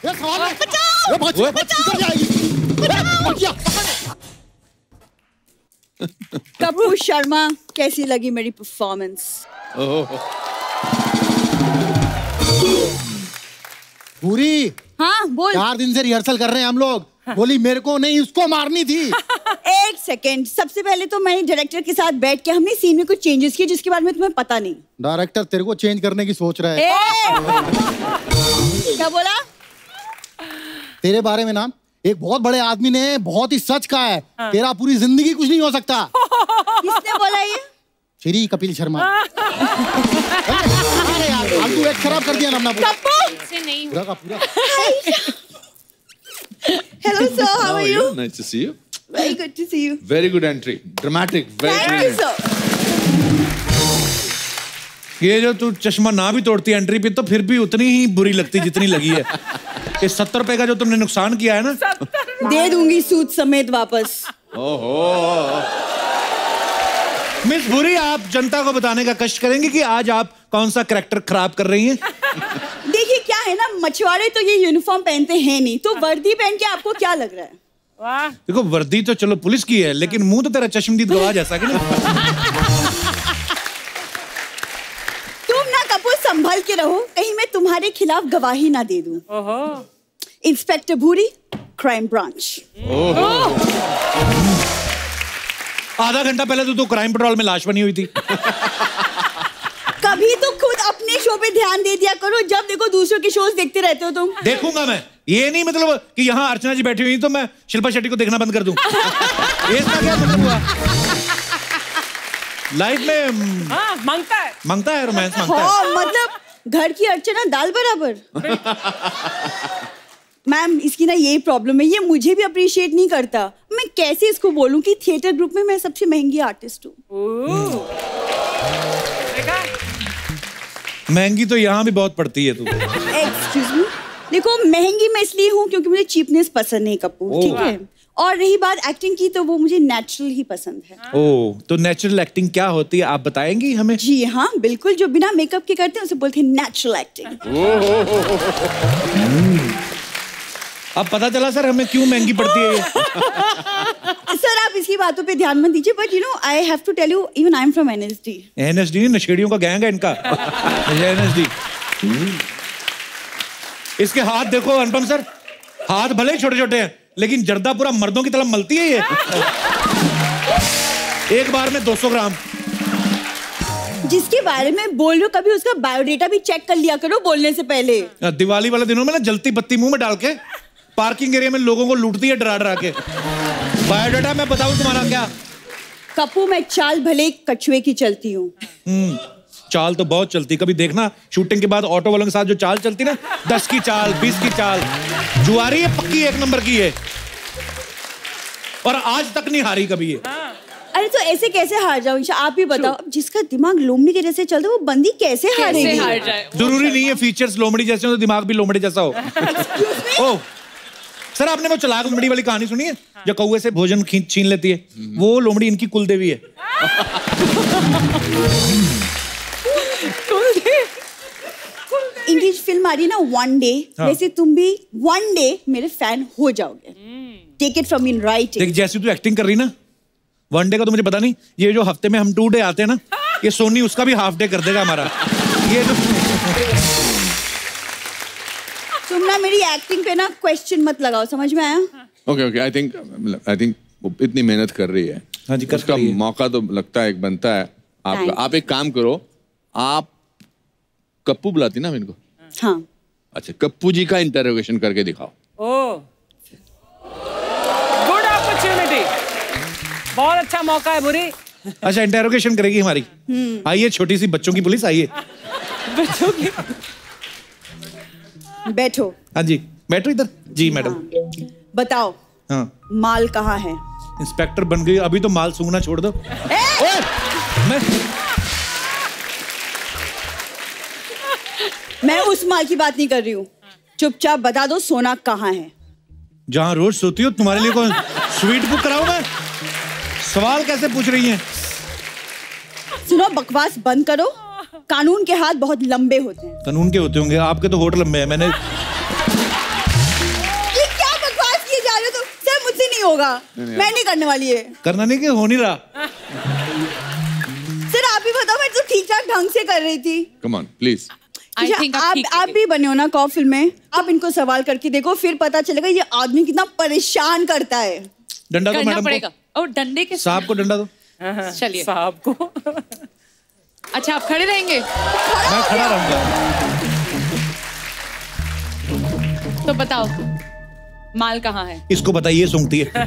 कपूर शर्मा, कैसी लगी मेरी परफॉर्मेंस? पूरी। हाँ बोल। 4 दिन से रिहर्सल कर रहे हैं हम लोग। बोली मेरे को नहीं, उसको मारनी थी। एक सेकेंड, सबसे पहले तो मैंने डायरेक्टर के साथ बैठ के हमने सीन में कुछ चेंजेस किए जिसके बारे में तुम्हें पता नहीं। डायरेक्टर तेरे को चेंज करने की सोच रहा है। क्या बोला? तेरे बारे में ना एक बहुत बड़े आदमी ने बहुत ही सच कहा है। तेरा पूरी जिंदगी कुछ नहीं हो सकता। किसने बोला ये? श्री कपिल शर्मा। अरे यार फालतू एक खराब कर दिया ना अपना पूरा। नहीं पूरा का पूरा। Hello sir, how are you? Nice to see you. Very good to see you. Very good entry. Dramatic. Thank you sir. ये जो तू चश्मा ना भी तोड़ती एंट्री पे तो फिर भी उतनी ही बुरी लगती जितनी लगी है। ये 70 रुपए का जो तुमने नुकसान किया है ना, दे दूंगी सूद समेत वापस। ओहो। मिस भूरी, आप जनता को बताने का कष्ट करेंगे कि आज आप कौन सा कैरेक्टर खराब कर रही हैं? देखिए क्या है ना, मछुआरे तो ये यूनिफॉर्म पहनते हैं नहीं, तो वर्दी पहन के आपको क्या लग रहा है? वाह। देखो वर्दी तो चलो पुलिस की है, लेकिन मुंह तो तेरा चश्मदीद गवाह जैसा कि तुम ना कपूर संभल के रहो, कहीं मैं तुम्हारे खिलाफ गवाही ना दे दूं। ओहो। इंस्पेक्टर भूरी, क्राइम ब्रांच। आधा घंटा पहले तो क्राइम पेट्रोल में लाश बनी हुई थी। कभी तो खुद अपने शो पे ध्यान दे दिया करो, जब देखो दूसरों के शोज देखते रहते हो तुम। देखूंगा मैं, ये नहीं मतलब कि यहाँ अर्चना जी बैठी हुई तो मैं शिल्पा शेट्टी को देखना बंद कर दूं। ये इसका क्या मतलब हुआ? लाइफ में मांगता है रोमांस मांगता है। मतलब घर की अर्चना दाल बराबर। मैम इसकी ना यही प्रॉब्लम है, ये मुझे भी अप्रिशिएट नहीं करता। मैं कैसे इसको बोलूं कि थिएटर ग्रुप में मैं सबसे महंगी आर्टिस्ट हूँ। महंगी तो यहाँ भी बहुत पड़ती है तू। एक्सक्यूज मी, देखो महंगी मैं इसलिए हूँ क्योंकि मुझे चीपनेस पसंद नहीं कपूर, ठीक है? और रही बात एक्टिंग की, तो वो मुझे नेचुरल ही पसंद है। ओह, तो नेचुरल एक्टिंग क्या होती है आप बताएंगी हमें? जी हाँ बिल्कुल, जो बिना मेकअप के करते हैं उसे बोलते हैं नेचुरल एक्टिंग। अब पता चला सर हमें क्यों महंगी पड़ती है ये। सर आप इसकी बातों पे ध्यान मत दीजिए, but you know I have to tell you, even I am from NSD. NSD नशेड़ियों का गैंग है इनका। एनएसडी। इसके हाथ देखो अनुपम सर, हाथ भले ही छोटे छोटे हैं लेकिन जर्दा पूरा मर्दों की तरह मलती है ये। एक बार में 200 ग्राम। जिसके बारे में बोल रहे हो कभी उसका बायोडेटा भी चेक कर लिया करो बोलने से पहले। दिवाली वाले दिनों में ना जलती बत्ती मुंह में डाल के पार्किंग एरिया में लोगों को लूटती है डरा डरा के। बायोडाटा मैं बताऊं तुम्हारा क्या? कपूर मैं चाल भले कछुए की चलती हूँ। चाल तो बहुत चलती, कभी देखना शूटिंग के बाद ऑटो वालों के साथ जो चाल चलती ना, 10 की चाल 20 की चाल, जुआरी है पक्की 1 नंबर की है, और आज तक नहीं हारी कभी ये। अरे तो ऐसे कैसे हार जाऊं? आप ही बताओ, जिसका दिमाग लोमड़ी के जैसे चलता है वो बंदी कैसे हारेगी? जरूरी नहीं है फीचर्स लोमड़ी जैसे हो तो दिमाग भी लोमड़ी जैसा हो। ओह सर, आपने वो चलाक लोमड़ी वाली कहानी सुनी है जो कौवे से भोजन छीन लेती है? वो लोमड़ी इनकी कुलदेवी है। इनकी फिल्म आ रही ना वन डे, वैसे तुम भी वन डे मेरे फैन हो जाओगे। Take it from me in writing. देख जैसी तू एक्टिंग कर रही ना, वन डे का तो मुझे पता नहीं, ये जो हफ्ते में हम 2 डे आते हैं ना, ये सोनी उसका भी हाफ डे कर देगा हमारा। ये जो तुम ना मेरी एक्टिंग पे ना क्वेश्चन मत लगाओ, समझ में आया? ओके आई थिंक इतनी मेहनत कर रही है। हाँ जी, उसका मौका तो लगता है एक बनता है आपका। आप एक काम करो, आप कप्पू बुलाती ना इनको? हाँ। अच्छा, कप्पू जी का इंटरोगेशन करके दिखाओ। ओह, गुड अपॉर्चुनिटी, बहुत अच्छा मौका है बुरी। अच्छा इंटरोगेशन करेगी हमारी। आइए छोटी सी बच्चों की पुलिस, आइए। बच्चों की बैठो। हाँ जी बैठो इधर। जी मैडम। हाँ। बताओ हाँ माल कहाँ है? इंस्पेक्टर बन गई अभी तो माल सूंघना छोड़ दो। मैं उस माल की बात नहीं कर रही हूँ, चुपचाप बता दो सोना कहाँ है? जहाँ रोज सोती हो, तुम्हारे लिए कौन स्वीट बुक कराऊं मैं? सवाल कैसे पूछ रही हैं? सुनो बकवास बंद करो, कानून के हाथ बहुत लंबे होते हैं। कानून के होते होंगे, आपके तो होठ लंबे हैं। मैंने होगा, मैं नहीं करने वाली है। करना नहीं कि हो नहीं रहा। सर आप ही बताओ, मैं तो ठीक ठाक ढंग से कर रही थी। Come on please. आप भी बने हो ना कॉ फिल्म में, आप इनको सवाल करके देखो, फिर पता चलेगा ये आदमी कितना परेशान करता है। डंडा दो मैडम पड़ेगा। और डंडे के साहब को डंडा दो। चलिए साहब को। अच्छा आप खड़े रहेंगे? मैं खड़ा रहूंगा। तो बताओ माल कहाँ है? इसको बताइए, सूंघती है।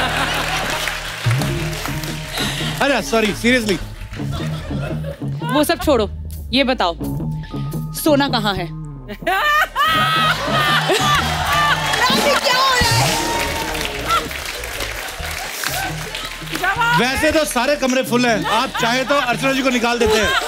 अरे सॉरी, सीरियसली। वो सब छोड़ो, ये बताओ सोना कहाँ है? क्या हो रहा है? वैसे तो सारे कमरे फुल हैं, आप चाहे तो अर्चना जी को निकाल देते हैं।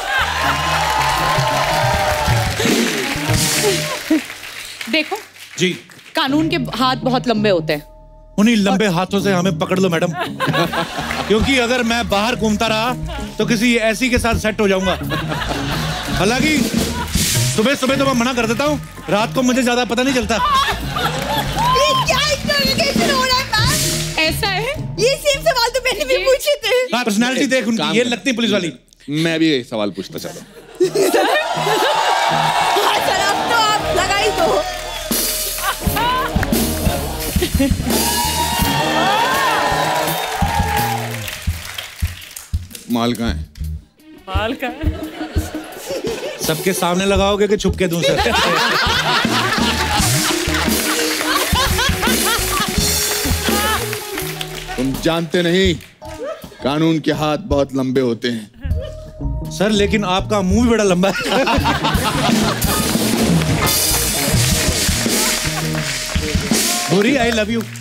देखो जी, कानून के हाथ बहुत लंबे होते हैं। उन्हीं लंबे हाथों से हमें पकड़ लो मैडम, क्योंकि अगर मैं बाहर घूमता रहा तो किसी ऐसी के साथ सेट हो जाऊंगा। हालांकि सुबह सुबह तो मैं मना कर देता हूँ, रात को मुझे ज्यादा पता नहीं चलता। ये क्या इंटरोगेशन हो रहा है मैम? ऐसा है? ये सेम सवाल तो मैंने भी पूछे थे। पर्सनालिटी देख उनकी, ये लगती है पुलिस वाली। मैं भी एक सवाल पूछना चाहता हूँ। हाँ सर, अब तो आप लगा ही दो। माल कहाँ है? माल का सबके सामने लगाओगे कि छुप के दूं सर? तुम जानते नहीं, कानून के हाथ बहुत लंबे होते हैं। सर लेकिन आपका मुंह भी बड़ा लंबा है। भूरी, आई लव यू।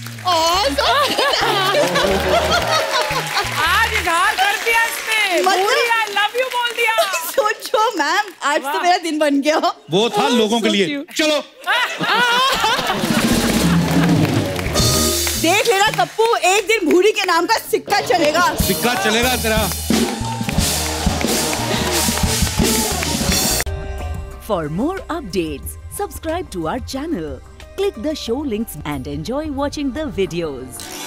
आज इजहार कर दिया इसने। पूरी आई लव यू बोल दिया। सोचो मैम, आज तो मेरा दिन बन गया। वो था लोगों के लिए। चलो देख लेना कप्पू, एक दिन भूरी के नाम का सिक्का चलेगा। सिक्का चलेगा तेरा। For more updates, subscribe to our channel, click the show links and enjoy watching the videos.